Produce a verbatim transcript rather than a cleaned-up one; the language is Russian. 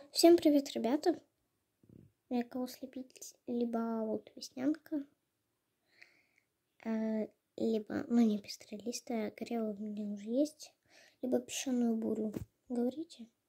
Всем привет, ребята! Я кого слепить, либо вот веснянка, э, либо, ну не пестролистая, горелая у меня уже есть, либо песчаную бурю. Говорите?